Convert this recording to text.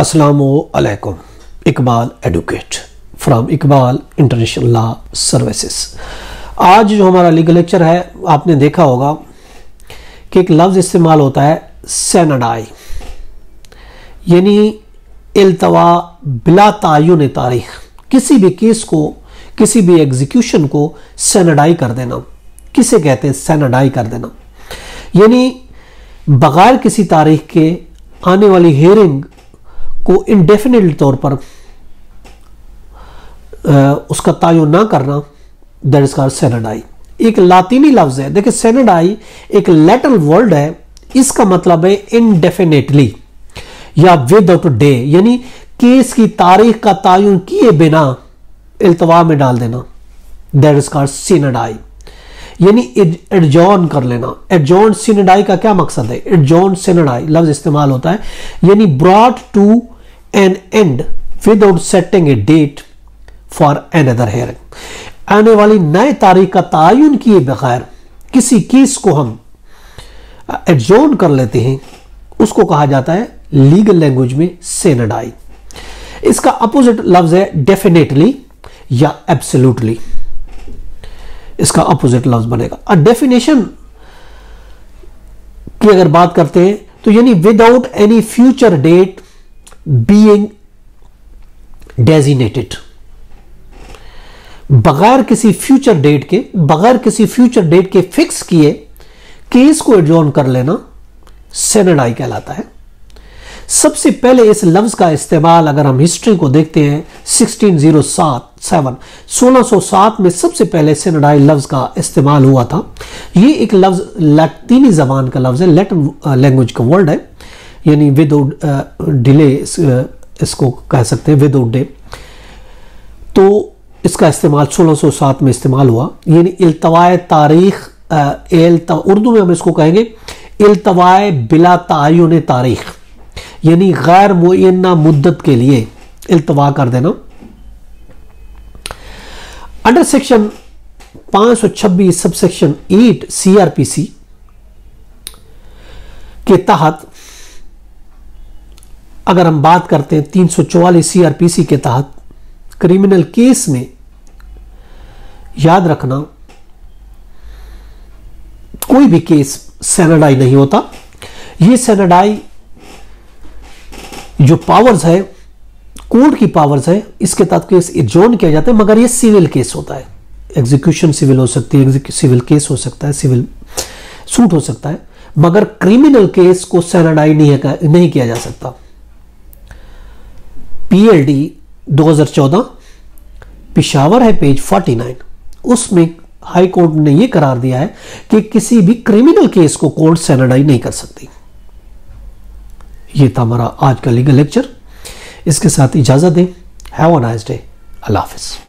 अस्सलामु अलैकुम। Iqbal advocate from Iqbal international law services. आज जो हमारा लीगल लेक्चर है, आपने देखा होगा कि एक लफ्ज़ इस्तेमाल होता है सेनडाई, यानी इल्तवा बिला तायुन तारीख। किसी भी केस को, किसी भी एग्जीक्यूशन को सेनडाई कर देना। किसे कहते हैं सेनडाई कर देना? यानी बगैर किसी तारीख के आने वाली हियरिंग को इंडेफिनिट तौर पर उसका तायुन ना करना, दैट इज कॉल्ड सेनेडाई। एक लातीनी लफ्ज है, देखिए सेनेडाई एक लैटिन वर्ड है, इसका मतलब है इनडेफिनेटली या विदाउट डे, यानी केस की तारीख का तायुन किए बिना इल्तवा में डाल देना, दैट इज कॉल्ड सेनेडाई, यानी एडजॉर्न कर लेना। एडजॉर्न सेनेडाई का क्या मकसद है? एडजॉर्न सेनेडाई लफ्ज इस्तेमाल होता है यानी brought to an end without setting a date for another hearing. आने वाली नए तारीख का तायुन किए बगैर किसी केस को हम एडजॉर्न कर लेते हैं, उसको कहा जाता है लीगल लैंग्वेज में सेनेडाई। इसका अपोजिट लफ्ज है डेफिनेटली या एब्सोल्युटली। इसका अपोजिट लफ्ज बनेगा। और डेफिनेशन की अगर बात करते हैं तो यानी without any future date being designated, बगैर किसी फ्यूचर डेट के फिक्स किए केस को एडजॉर्न कर लेना सेनेडाई कहलाता है। सबसे पहले इस लफ्ज का इस्तेमाल अगर हम हिस्ट्री को देखते हैं 1607 में सबसे पहले सेनेडाई लफ्ज का इस्तेमाल हुआ था। ये एक लफ्ज लैटिनी जबान का लफ्ज है, लैटिन लैंग्वेज का वर्ड है, यानी विदाउट डिले इसको कह सकते हैं, विदाउट डे। तो इसका इस्तेमाल 1607 में इस्तेमाल हुआ, यानी इल्तवाए तारीख, उर्दू में हम इसको कहेंगे इल्तवाए बिला तायुन तारीख, यानी गैर मुअय्यना मुद्दत के लिए इल्तवा कर देना। Under section 526 sub section 8 CRPC के तहत अगर हम बात करते हैं 344 CRPC के तहत क्रिमिनल केस में, याद रखना कोई भी केस सेनेडाई नहीं होता। ये सेनेडाई जो पावर्स है, कोर्ट की पावर्स है, इसके तहत केस एडजॉर्न किया जाता है, मगर ये सिविल केस होता है। एग्जीक्यूशन सिविल हो सकती है, सिविल केस हो सकता है, सिविल सूट हो सकता है, मगर क्रिमिनल केस को सेनेडाई नहीं किया जा सकता। PLD 2014 पिशावर है पेज 49, उसमें हाई कोर्ट ने यह करार दिया है कि किसी भी क्रिमिनल केस को कोर्ट सेनेडाई नहीं कर सकती। ये था हमारा आज का लीगल लेक्चर। इसके साथ इजाजत दें। Have a nice day. अल्लाह हाफिज।